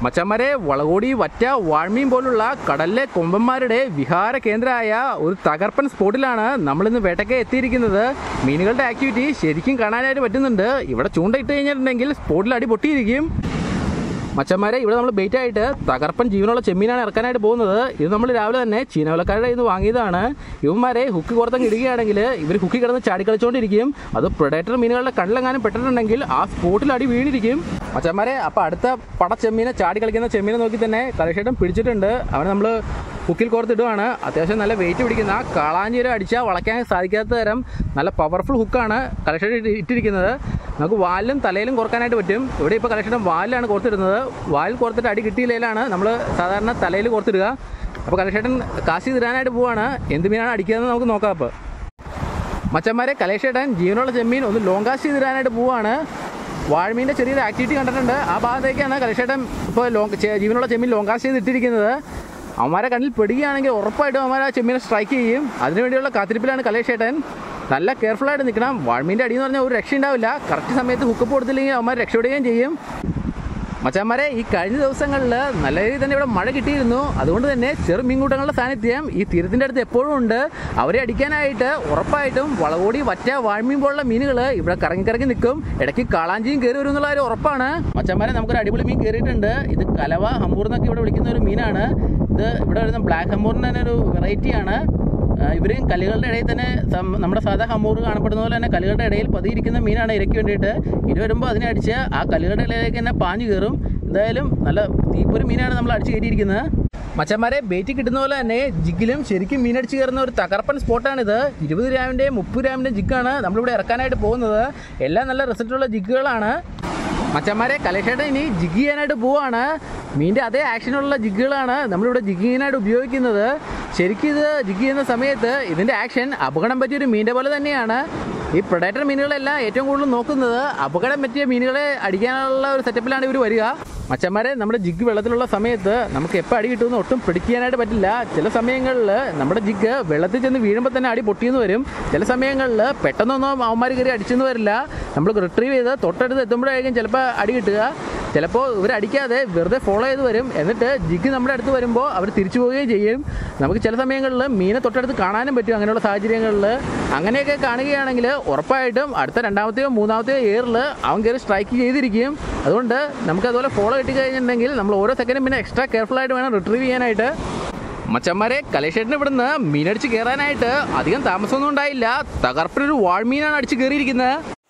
മച്ചന്മാരെ, വളകോടി, വറ്റ, വാഴ്മീൻ പോലുള്ള കടലിലെ കൊമ്പന്മാരുടെ വിഹാര കേന്ദ്രമായ ഒരു തകർപ്പൻ സ്പോട്ടിലാണ് നമ്മളിന്ന് വേട്ടയ്ക്ക് എത്തിയിരിക്കുന്നത്. മീനുകളുടെ ആക്ടിവിറ്റി ശരിക്കും കാണാനായിട്ട് പറ്റുന്നുണ്ട്. ഇവിടെ ചൂണ്ടയിട്ട് കഴിഞ്ഞിട്ടുണ്ടെങ്കിൽ സ്പോട്ടിൽ അടി പൊട്ടിയിരിക്കും. മച്ചന്മാരെ, ഇവിടെ നമ്മൾ ബെയ്റ്റ് ആയിട്ട് തകർപ്പൻ ജീവനുള്ള ചെമ്മീനാണ് ഇറക്കാനായിട്ട് പോകുന്നത്. ഇത് നമ്മൾ രാവിലെ തന്നെ ചീനവലക്കാരുടെ ഇത് വാങ്ങിയതാണ്. ഇവന്മാരെ ഹുക്ക് പുറത്തങ്ങ് ഇടുകയാണെങ്കിൽ ഇവർ ഹുക്കി കിടന്ന് ചാടിക്കളിച്ചുകൊണ്ടിരിക്കും. അത് പ്രെഡേറ്റർ മീനുകളുടെ കണ്ണിലെങ്ങാനും പെട്ടിട്ടുണ്ടെങ്കിൽ ആ സ്പോട്ടിൽ അടി വീണിരിക്കും. മച്ചന്മാരെ, അപ്പോൾ അടുത്ത പടച്ചെമ്മീനെ ചാടിക്കളിക്കുന്ന ചെമ്മീനെ നോക്കി തന്നെ കലശേട്ടൻ പിടിച്ചിട്ടുണ്ട്. അവനെ നമ്മൾ ഹുക്കിൽ കോർത്തിടുവാണ്. അത്യാവശ്യം നല്ല വെയിറ്റ് പിടിക്കുന്ന കാളാഞ്ചിര അടിച്ചാൽ വളയ്ക്കാൻ സാധിക്കാത്ത തരം നല്ല പവർഫുൾ ഹുക്കാണ് കലശേട്ടൻ ഇട്ടിരിക്കുന്നത്. നമുക്ക് വാലിലും തലയിലും കോർക്കാനായിട്ട് പറ്റും. ഇവിടെ ഇപ്പോൾ കലശേട്ടൻ വാലിലാണ് കോർത്തിടുന്നത്. വാലിൽ കോർത്തിട്ട് അടി കിട്ടിയില്ലേലാണ് നമ്മൾ സാധാരണ തലയിൽ കോർത്തിടുക. അപ്പോൾ കലശേട്ടൻ കാശി തിരാനായിട്ട് പോവാണ്. എന്ത് മീനാണ് അടിക്കുകയെന്ന് നമുക്ക് നോക്കാം. അപ്പോൾ മച്ചന്മാരെ, കലശേട്ടൻ ജീവനുള്ള ചെമ്മീൻ ഒന്ന് ലോങ് കാസ്റ്റ് ചെയ്തിടാനായിട്ട് പോവാണ്. വാഴ്മീൻ്റെ ചെറിയൊരു ആക്ടിവിറ്റി കണ്ടിട്ടുണ്ട്. ആ ഭാഗത്തേക്കാണ് കലശേട്ടൻ ഇപ്പോൾ ജീവനുള്ള ചെമ്മീൻ ലോങ് കാസ്റ്റ് ചെയ്തിട്ടിരിക്കുന്നത്. അവന്മാരെ കണ്ണിൽ പെടുകയാണെങ്കിൽ ഉറപ്പായിട്ടും അവന്മാർ ആ ചെമ്മീനെ സ്ട്രൈക്ക് ചെയ്യും. അതിനുവേണ്ടിയുള്ള കാത്തിരിപ്പിലാണ് കലശേട്ടൻ. നല്ല കെയർഫുള്ളായിട്ട് നിൽക്കണം. വാഴ്മീൻ്റെ അടിയെന്ന് പറഞ്ഞാൽ ഒരു രക്ഷ ഉണ്ടാവില്ല. കറക്റ്റ് സമയത്ത് ഹുക്കപ്പ് കൊടുത്തില്ലെങ്കിൽ അവന്മാർ രക്ഷപ്പെടുകയും ചെയ്യും. മച്ചന്മാരെ, ഈ കഴിഞ്ഞ ദിവസങ്ങളിൽ നല്ല രീതിയിൽ തന്നെ ഇവിടെ മഴ കിട്ടിയിരുന്നു. അതുകൊണ്ട് തന്നെ ചെറു മീൻകൂട്ടങ്ങളുടെ സാന്നിധ്യം ഈ തീരത്തിൻ്റെ അടുത്ത് എപ്പോഴും ഉണ്ട്. അവരെ അടിക്കാനായിട്ട് ഉറപ്പായിട്ടും വളകോടി, വറ്റ, വാഴ്മീൻ പോലുള്ള മീനുകൾ ഇവിടെ കറങ്ങി നിൽക്കും. ഇടയ്ക്ക് കാളാഞ്ചിയും കയറി വരും എന്നുള്ള കാര്യം ഉറപ്പാണ്. മച്ചന്മാരെ, നമുക്കൊരു അടിപൊളി മീൻ കയറിയിട്ടുണ്ട്. ഇത് കലവ ഹമ്മൂർ എന്നൊക്കെ ഇവിടെ വിളിക്കുന്ന ഒരു മീനാണ്. ഇത് ഇവിടെ വരുന്ന ബ്ലാക്ക് ഹമ്മൂറിൻ്റെ തന്നെ ഒരു വെറൈറ്റിയാണ്. ഇവരും കല്ലുകളുടെ ഇടയിൽ തന്നെ നമ്മുടെ സാധാ ഹമ്മൂർ കാണപ്പെടുന്ന പോലെ തന്നെ കല്ലുകളുടെ ഇടയിൽ പതിയിരിക്കുന്ന മീനാണ് ഇരയ്ക്ക് വേണ്ടിയിട്ട്. ഇര വരുമ്പോൾ അതിനെ അടിച്ച് ആ കല്ലുകളുടെ ഇടയിലേക്ക് തന്നെ പാഞ്ഞു കയറും. എന്തായാലും നല്ല തീപ്പൊരു മീനാണ് നമ്മൾ അടിച്ച് കയറ്റിയിരിക്കുന്നത്. മച്ചന്മാരെ, ബെയ്റ്റ് കിട്ടുന്ന പോലെ തന്നെ ജിഗിലും ശരിക്കും മീനടിച്ച് കയറുന്ന ഒരു തകർപ്പൻ സ്പോട്ടാണിത്. 20 ഗ്രാമിൻ്റെയും 30 ഗ്രാമിൻ്റെയും ജിഗാണ് നമ്മളിവിടെ ഇറക്കാനായിട്ട് പോകുന്നത്. എല്ലാം നല്ല റിസൾട്ടുള്ള ജിഗുകളാണ്. മച്ചന്മാരെ, കലശേട്ടൻ ഇനി ജിഗ് ചെയ്യാനായിട്ട് പോവാണ്. മീൻ്റെ അതേ ആക്ഷനുള്ള ജിഗുകളാണ് നമ്മളിവിടെ ജിഗിങ്ങിനായിട്ട് ഉപയോഗിക്കുന്നത്. ശരിക്കും ഇത് ജിഗ് ചെയ്യുന്ന സമയത്ത് ഇതിൻ്റെ ആക്ഷൻ അപകടം പറ്റിയൊരു മീൻ്റെ പോലെ തന്നെയാണ്. ഈ പ്രൊഡേറ്റർ മീനുകളെല്ലാം ഏറ്റവും കൂടുതൽ നോക്കുന്നത് അപകടം പറ്റിയ മീനുകളെ അടിക്കാനുള്ള ഒരു സെറ്റപ്പിലാണ് ഇവർ വരിക. മച്ചന്മാരെ, നമ്മുടെ ജിഗ് വെള്ളത്തിലുള്ള സമയത്ത് നമുക്ക് എപ്പോൾ അടി കിട്ടുമെന്ന് ഒട്ടും പ്രെഡിക്റ്റ് ചെയ്യാനായിട്ട് പറ്റില്ല. ചില സമയങ്ങളിൽ നമ്മുടെ ജിഗ് വെള്ളത്തിൽ ചെന്ന് വീഴുമ്പോൾ തന്നെ അടി പൊട്ടിയെന്ന് വരും. ചില സമയങ്ങളിൽ പെട്ടെന്നൊന്നും അവന്മാർ കയറി അടിച്ചെന്ന് വരില്ല. നമ്മൾ റിട്രീവ് ചെയ്ത് തൊട്ടടുത്ത് എത്തുമ്പോഴായിരിക്കും ചിലപ്പോൾ അടി കിട്ടുക. ചിലപ്പോൾ ഇവരടിക്കാതെ വെറുതെ ഫോളോ ചെയ്ത് വരും. എന്നിട്ട് ജിഗ് നമ്മുടെ അടുത്ത് വരുമ്പോൾ അവർ തിരിച്ചു പോവുകയും ചെയ്യും. നമുക്ക് ചില സമയങ്ങളിൽ മീനെ തൊട്ടടുത്ത് കാണാനും പറ്റും. അങ്ങനെയുള്ള സാഹചര്യങ്ങളിൽ അങ്ങനെയൊക്കെ കാണുകയാണെങ്കിൽ ഉറപ്പായിട്ടും അടുത്ത രണ്ടാമത്തെയോ മൂന്നാമത്തെയോ എയറിൽ അവൻ കയറി സ്ട്രൈക്ക് ചെയ്തിരിക്കും. അതുകൊണ്ട് നമുക്കതുപോലെ ഫോളോ കിട്ടിക്കഴിഞ്ഞിട്ടുണ്ടെങ്കിൽ നമ്മൾ ഓരോ സെക്കൻഡും പിന്നെ എക്സ്ട്രാ കെയർഫുള്ളായിട്ട് വേണം റിട്രീവ് ചെയ്യാനായിട്ട്. മച്ചന്മാരെ, കലശേട്ടന് ഇവിടുന്ന് മീനടിച്ച് കയറാനായിട്ട് അധികം താമസമൊന്നും ഉണ്ടായില്ല. തകർപ്പിനൊരു വാഴ്മീനാണ് അടിച്ച് കയറിയിരിക്കുന്നത്.